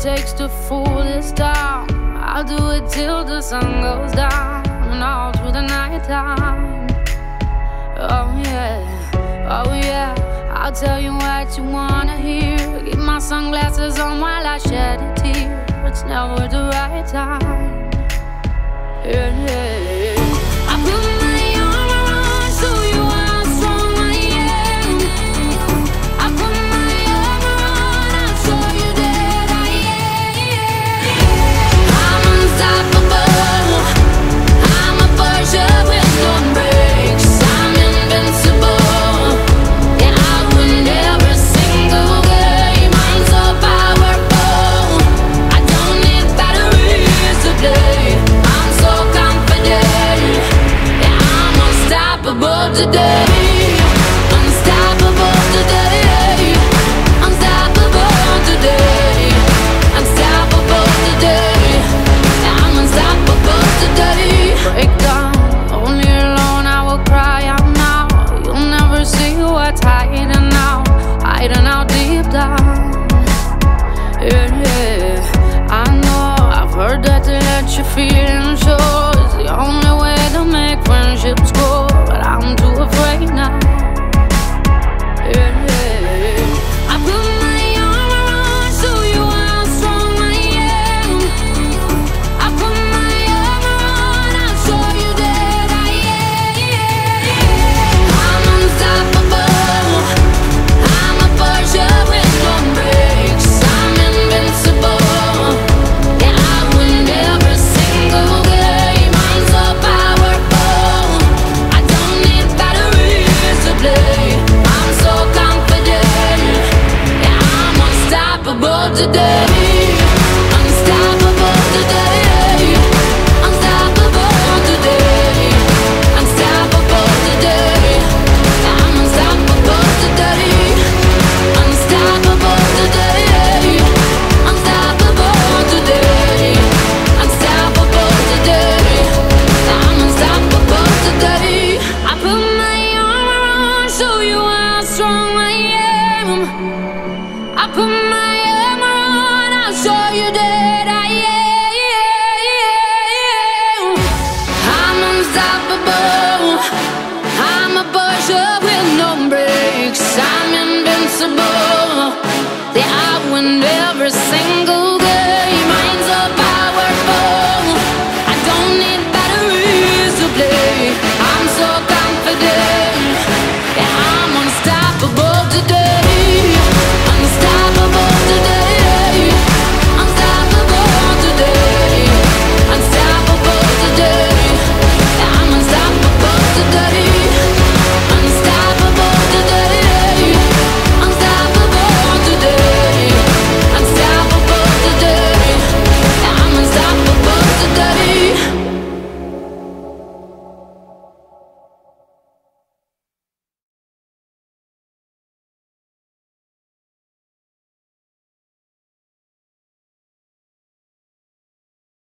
takes to fool this town. I'll do it till the sun goes down and all through the night time. Oh yeah, I'll tell you what you wanna hear. Keep my sunglasses on while I shed a tear. It's never the right time. Yeah. I put my arm around so you how strong I am. I put my arm around and show you that I am. I'm unstoppable. I'm a Porsche with no brakes. I'm invincible. Yeah, I win every single game. I'm so powerful. I don't need batteries to play. I'm so confident. Yeah, I'm unstoppable today. Unstoppable today. Unstoppable today. Unstoppable today. Yeah, I'm unstoppable today. Break down, only alone I will cry out now. You'll never see what's hiding out, hiding out deep down. Yeah, I know, I've heard that to let you feel